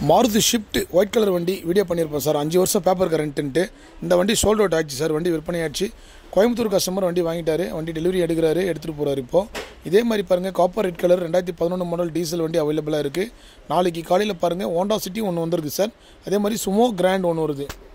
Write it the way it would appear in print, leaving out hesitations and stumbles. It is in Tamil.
மாருதி ஷிஃப்ட் ஒயிட் கலர் வண்டி வீடியோ பண்ணியிருப்போம் சார். 5 வருஷம் பேப்பர் கரண்ட்டுன்ட்டு இந்த வண்டி சோல்ட் அவுட் ஆச்சு சார். வண்டி விற்பனையாச்சு. கோயம்புத்தூர் கஸ்டமர் வண்டி வாங்கிட்டாரு. வண்டி டெலிவரி எடுக்கிறாரு, எடுத்துகிட்டு போகிறாரு. இப்போது இதே மாதிரி பாருங்கள், copper red colour 2011 model diesel வண்டி அவைலபிளாக இருக்குது. நாளைக்கு காலையில் பாருங்கள், ஹோண்டா சிட்டி ஒன்று வந்திருக்கு சார். அதே மாதிரி சுமோ கிராண்ட் ஒன்று வருது.